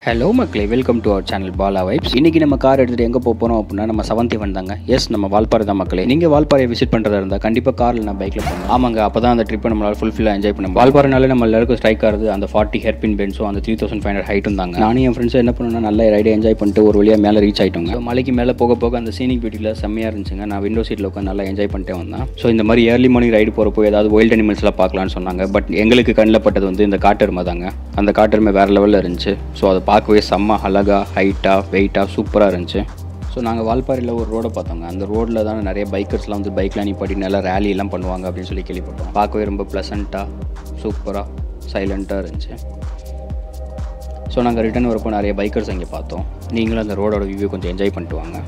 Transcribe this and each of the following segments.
Hello மக்களே, welcome to our channel Bala vibes. இன்றைக்கி நம்ம கார் எடுத்துகிட்டு எங்கே போகிறோம் அப்படின்னா நம்ம 7th வந்தாங்க. எஸ், நம்ம வால்பாறை தான் மக்களே. நீங்கள் வால்பாறையை விசிட் பண்ணுறதா இருந்தால் கண்டிப்பாக காரில் நான் பைக்கில் போகணும். ஆமாங்க, அப்போ தான் அந்த ட்ரிப்பை நம்மளால் ஃபுல்ஃபில்லாக என்ஜாய் பண்ண. வால்பாறைனாலே நம்ம எல்லாருக்கும் ஸ்ட்ரைக் ஆகுது அந்த 40 ஹெர்பின் பென்ஸும் அந்த 3500 ஹைட்டும் தாங்க. நானும் என் ஃப்ரெண்ட்ஸும் என்ன பண்ணணும்னா நல்ல ரைடை என்ஜாய் பண்ணிட்டு ஒரு வழியாக மேலே ரீச் ஆகிட்டோங்க. மலைக்கு மேலே போக போக அந்த சீனிக் பியூட்டியில் செம்மையாக இருந்துச்சுங்க. நான் விண்டோ சீட்டில் உட்காந்து நல்லா என்ஜாய் பண்ணிட்டே வந்தேன். ஸோ இந்த மாதிரி ஏர்லி மார்னிங் ரைடு போகிறப்போ ஏதாவது வைல்ட் அனிமல்ஸ்லாம் பார்க்கலான்னு சொன்னாங்க. பட் எங்களுக்கு கண்ணில் பட்டது வந்து இந்த காட்டெருமை தாங்க. அந்த காட்டெருமை வேறு லெவலில் இருந்துச்சு. ஸோ அதை பார்க்கவே செம்ம அழகாக, ஹைட்டாக, வெயிட்டாக சூப்பராக இருந்துச்சு. ஸோ நாங்கள் வால்பாறையில் ஒரு ரோடை பார்த்தோங்க. அந்த ரோட்டில் தான் நிறைய பைக்கர்ஸ்லாம் வந்து பைக்லாம் நிப்பாட்டி நல்லா ரேலியெல்லாம் பண்ணுவாங்க அப்படின்னு சொல்லி கேள்விப்பட்டோம். பார்க்கவே ரொம்ப ப்ளசண்ட்டாக, சூப்பராக, சைலண்ட்டாக இருந்துச்சு. ஸோ நாங்கள் ரிட்டர்ன் வரப்போ நிறைய பைக்கர்ஸ் அங்கே பார்த்தோம். நீங்களும் அந்த ரோடோட வியூ கொஞ்சம் என்ஜாய் பண்ணிட்டு வாங்க.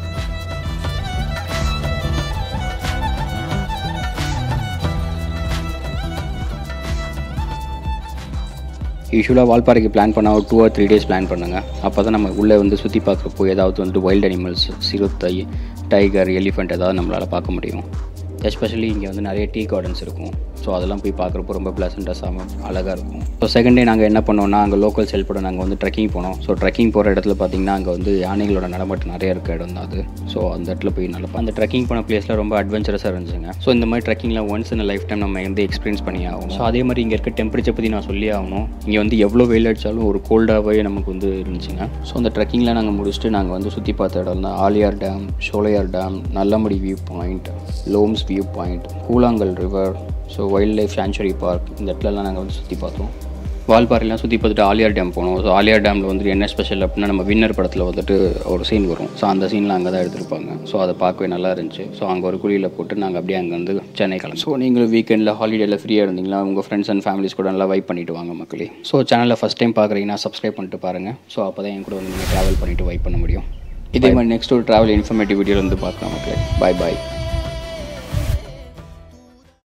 யூஸ்வலாக வால்பாறைக்கு பிளான் பண்ணால் 2 or 3 days பிளான் பண்ணுங்க. அப்போ தான் நம்ம உள்ளே வந்து சுற்றி பார்க்குறப்போ ஏதாவது வந்து வைல்ட் அனிமல்ஸ், சிறுத்தை, டைகர், எலிஃபெண்ட் ஏதாவது நம்மளால் பார்க்க முடியும். எஸ்பெஷலி இங்கே வந்து நிறைய டீ கார்டன்ஸ் இருக்கும். ஸோ அதெல்லாம் போய் பார்க்குறப்போ ரொம்ப ப்ளசண்ட்டாக அழகாக இருக்கும். ஸோ செகண்ட் டே நாங்கள் என்ன பண்ணோம்னா அங்கே லோக்கல் செல்போட நாங்கள் வந்து ட்ரெக்கிங் போனோம். ஸோ ட்ரெக்கிங் போகிற இடத்துல பார்த்திங்கன்னா அங்கே வந்து யானைகளோட நடமாட்டம் நிறைய இருக்க இடம் தான் அது. ஸோ அந்த இடத்துல போய் நல்லா அந்த ட்ரெக்கிங் போன பிளேஸில் ரொம்ப அட்வென்ச்சரஸாக இருந்துச்சுங்க. ஸோ இந்த மாதிரி ட்ரெக்கிங்லாம் ஒன்ஸ் இன் லைஃப் டைம் நம்ம வந்து எக்ஸ்பீரியன்ஸ் பண்ணி ஆகும். ஸோ அதே மாதிரி இங்கே இருக்க டெம்பரேச்சர் பற்றி நான் சொல்லி ஆகணும். இங்கே வந்து எவ்வளோ வெயில் அடித்தாலும் ஒரு கோல்டாகவே நமக்கு வந்து இருந்துச்சுங்க. ஸோ அந்த ட்ரெக்கிங்கில் நாங்கள் முடிச்சுட்டு நாங்கள் வந்து சுற்றி பார்த்த இடம் தான் Aliyar dam, Sholayar dam, Nallamudi view point, Loam's view point, Koozhangal river, so wild life sanctuary park, இந்த இடத்துலலாம் நாங்கள் வந்து சுற்றி பார்த்தோம். வால்பாறைலாம் சுற்றி பார்த்துட்டு ஆலியார் டேம் போனோம். ஸோ ஆலியார் டேமில் வந்துட்டு என்ன ஸ்பெஷல் அப்படின்னா நம்ம வின்னர் படத்தில் வந்துட்டு ஒரு சீன் வரும். ஸோ அந்த சீனில் அங்கே தான் எடுத்திருப்பாங்க. ஸோ அதை பார்க்கவே நல்லா இருந்துச்சு. ஸோ அங்கே ஒரு குழியில் போட்டு நாங்கள் அப்படியே அங்கே வந்து சென்னை கிளம்பி. ஸோ நீங்களும் வீக்கெண்டில் ஹாலிடேயில் ஃப்ரீயாக இருந்தீங்களா உங்கள் ஃப்ரெண்ட்ஸ் அண்ட் ஃபேமிலிஸ் கூட நல்லா வைப் பண்ணிவிட்டு வாங்க மக்களே. ஸோ சேனலில் ஃபஸ்ட் டைம் பார்க்குறீங்கன்னா சப்ஸ்கிரைப் பண்ணிட்டு பாருங்கள். ஸோ அப்போ தான் என் கூட வந்து நீங்கள் ட்ராவல் பண்ணிவிட்டு வைப் பண்ண முடியும். இதே மாதிரி நெக்ஸ்ட் ஒரு ட்ராவல் இன்ஃபர்மேட்டிவ் வீடியோவில் வந்து பார்க்கலாம் மக்களே. பாய் பாய்.